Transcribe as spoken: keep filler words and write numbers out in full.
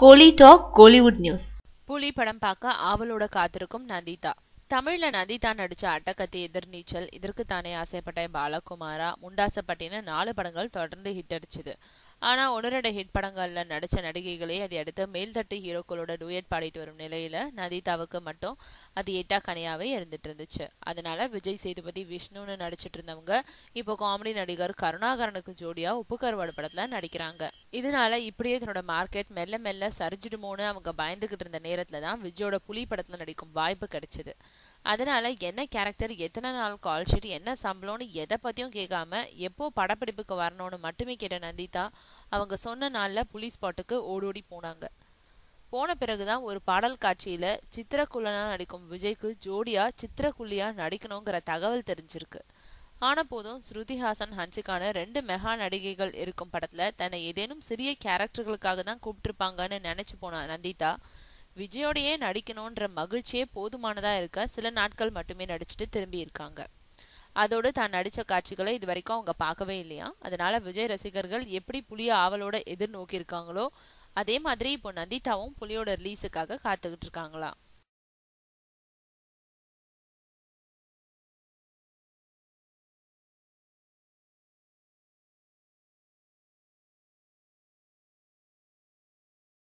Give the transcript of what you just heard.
கோலி talk Kollywood news. புலி படம் பார்க்க ஆவலோட காத்திருக்கும் நந்திதா. தமிழ்ல நந்திதா நடிச்ச அட்டகத்தி, எதிர்நீச்சல், இதற்கு தானே ஆசைப்பட்ட, பாலகுமாரா, முண்டாசப்பட்டின நாலு படங்கள் தொடர்ந்து ஹிட் அடிச்சுது. ஆனா ஒன்னு ரெண்டு ஹிட் படங்கள்ல நடிச்ச நடிகைகளே அதை அடுத்து மேல்தட்டு ஹீரோக்களோட டூயட் பாடிட்டு வரும் நிலையில நந்திதாவுக்கு மட்டும் அது எட்டா கனியாவே இருந்துட்டு இருந்துச்சு. அதனால விஜய் சேதுபதி, விஷ்ணுன்னு நடிச்சிட்டு இருந்தவங்க இப்போ காமெடி நடிகர் கருணாகரனுக்கு ஜோடியா உப்பு கருவாடு படத்துல நடிக்கிறாங்க. இதனால இப்படியே தன்னோட மார்க்கெட் மெல்ல மெல்ல சரிஞ்சிடுமோன்னு அவங்க பயந்துகிட்டு இருந்த நேரத்துலதான் விஜயோட புலி படத்துல நடிக்கும் வாய்ப்பு கிடைச்சது. அதனால என்ன கேரக்டர், எத்தனை நாள் கால் ஷீட், என்ன சம்பளம்னு எதை பத்தியும் கேட்காம எப்போ படப்பிடிப்புக்கு வரணும்னு மட்டுமே கேட்ட நந்திதா அவங்க சொன்ன நாள்ல புலி ஸ்பாட்டுக்கு ஓடோடி போனாங்க. போன பிறகுதான் ஒரு பாடல் காட்சியில சித்திரக்குள்ளனா நடிக்கும் விஜய்க்கு ஜோடியா சித்திரக்குள்ளியா நடிக்கணுங்கிற தகவல் தெரிஞ்சிருக்கு. ஆன போதும் ஸ்ருதிஹாசன், ஹன்சிகான ரெண்டு மெகா நடிகைகள் இருக்கும் படத்துல தன்னை ஏதேனும் சிறிய கேரக்டர்களுக்காக தான் கூப்பிட்டுருப்பாங்கன்னு நினைச்சு போன நந்திதா விஜயோடையே நடிக்கணும்ன்ற மகிழ்ச்சியே போதுமானதா இருக்க சில நாட்கள் மட்டுமே நடிச்சுட்டு திரும்பி இருக்காங்க. அதோடு தான் நடிச்ச காட்சிகளை இது வரைக்கும் அவங்க பார்க்கவே இல்லையா. அதனால விஜய் ரசிகர்கள் எப்படி புலிய ஆவலோட எதிர்நோக்கி இருக்காங்களோ அதே மாதிரி இப்போ நந்திதாவும் புலியோட ரிலீஸுக்காக காத்துக்கிட்டு இருக்காங்களா.